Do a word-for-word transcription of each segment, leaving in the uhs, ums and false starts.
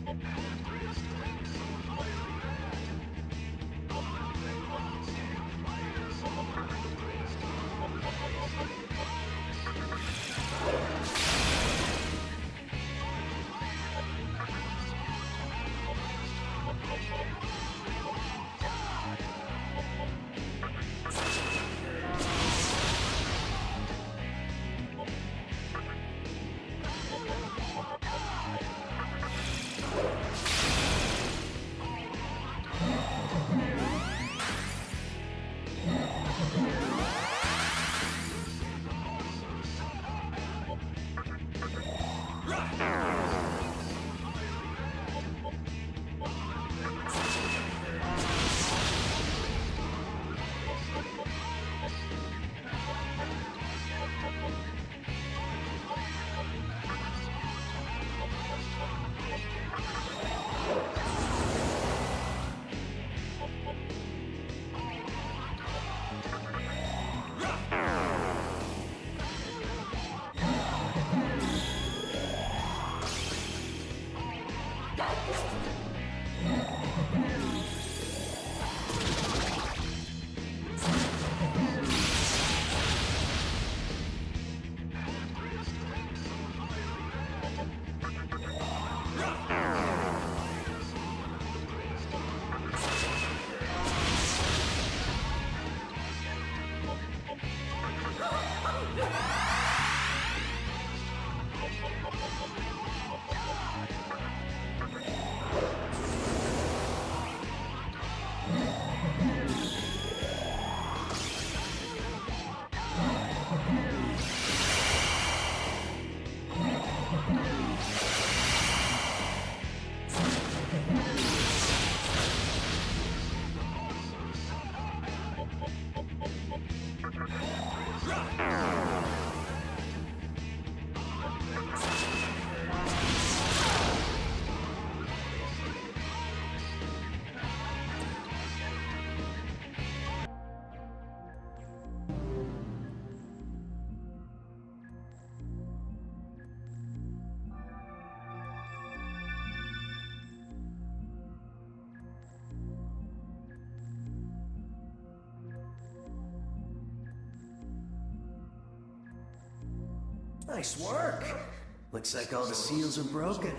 Nice work. Looks like all the seals are broken.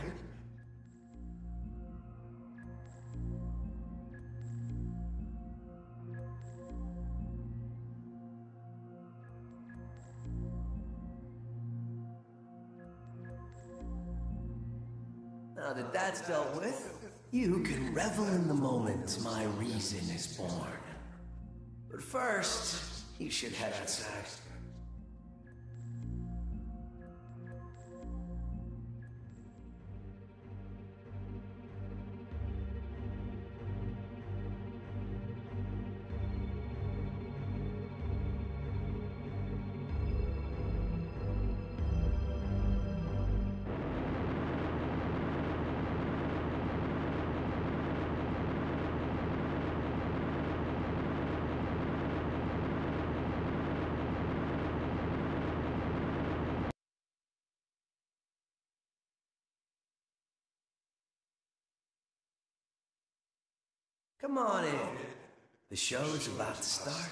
Now that that's dealt with, you can revel in the moment my reason is born. But first, you should head outside. Come on in. The show is about to start.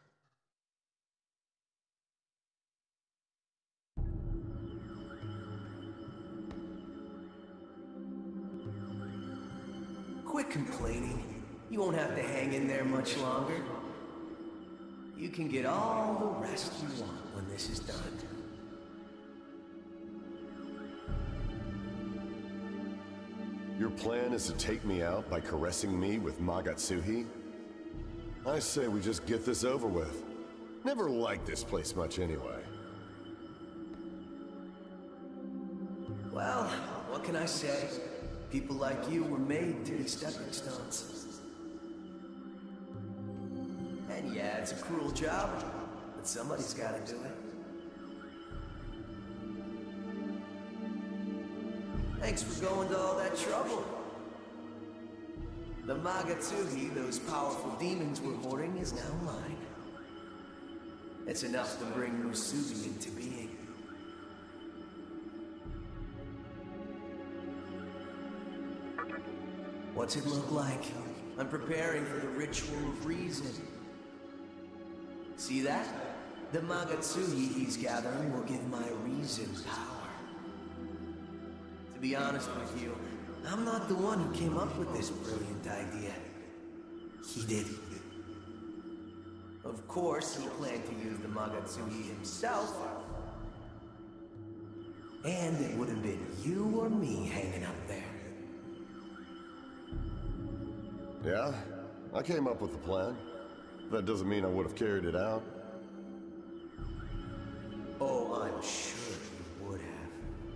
Quit complaining. You won't have to hang in there much longer. You can get all the rest you want when this is done. Your plan is to take me out by caressing me with Magatsuhi? I say we just get this over with. Never liked this place much anyway. Well, what can I say? People like you were made to be stepping stones. And yeah, it's a cruel job, but somebody's gotta do it. Thanks for going to all that trouble. The Magatsuhi those powerful demons were hoarding is now mine. It's enough to bring Musubi into being. What's it look like? I'm preparing for the ritual of reason. See that? The Magatsuhi he's gathering will give my reason power. To be honest with you, I'm not the one who came up with this brilliant idea. He did. Of course, he planned to use the Magatsuhi himself. And it would have been you or me hanging up there. Yeah, I came up with the plan. That doesn't mean I would have carried it out. Oh, I'm sure you would have.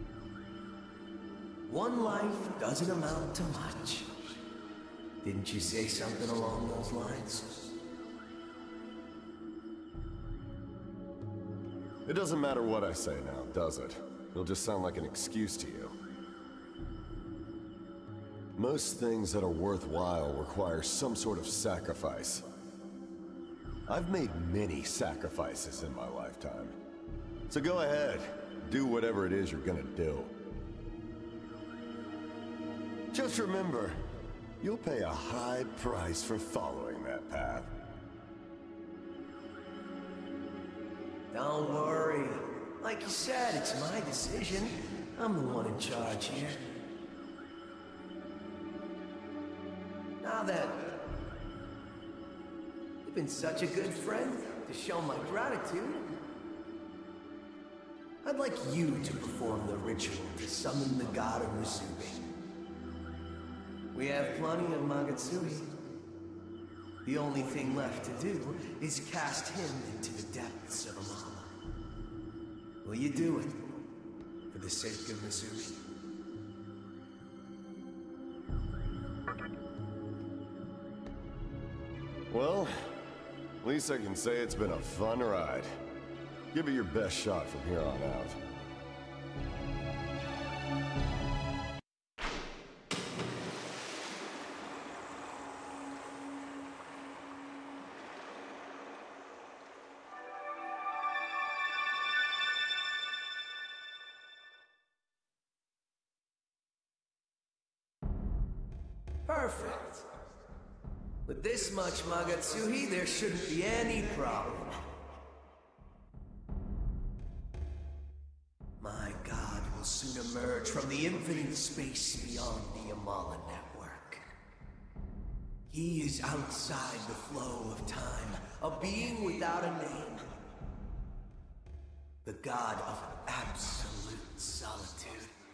One life doesn't amount to much. Didn't you say something along those lines? It doesn't matter what I say now, does it? It'll just sound like an excuse to you. Most things that are worthwhile require some sort of sacrifice. I've made many sacrifices in my lifetime. So go ahead, do whatever it is you're gonna do. Just remember, you'll pay a high price for following that path. Don't worry. Like you said, it's my decision. I'm the one in charge here. Now then, you've been such a good friend to show my gratitude. I'd like you to perform the ritual to summon the god of Musubi. We have plenty of Magatsuhi. The only thing left to do is cast him into the depths of Amala. Will you do it? For the sake of Musubi? Well, at least I can say it's been a fun ride. Give it your best shot from here on out. Perfect. With this much Magatsuhi, there shouldn't be any problem. My god will soon emerge from the infinite space beyond the Amala network. He is outside the flow of time, a being without a name. The god of absolute solitude.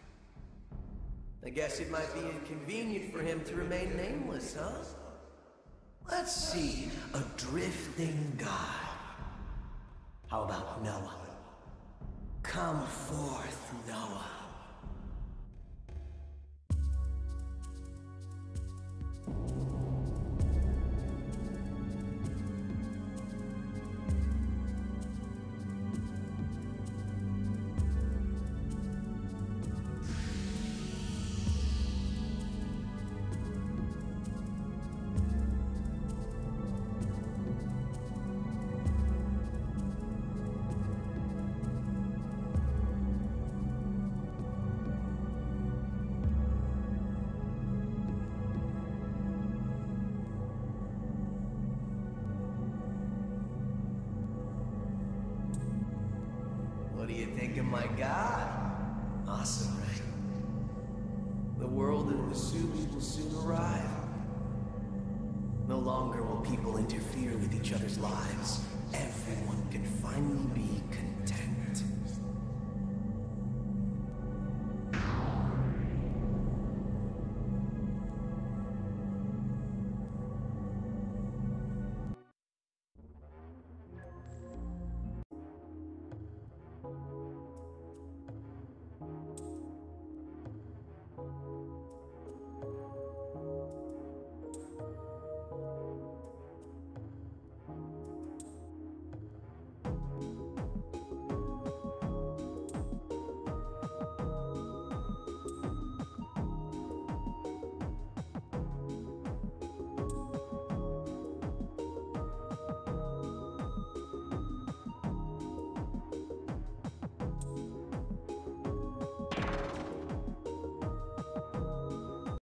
I guess it might be inconvenient for him to remain nameless, huh? Let's see, a drifting god. How about Noah? Come forth, Noah. What do you think of my god? Awesome, right? The world of Musubi will soon arrive. No longer will people interfere with each other's lives. Everyone can finally be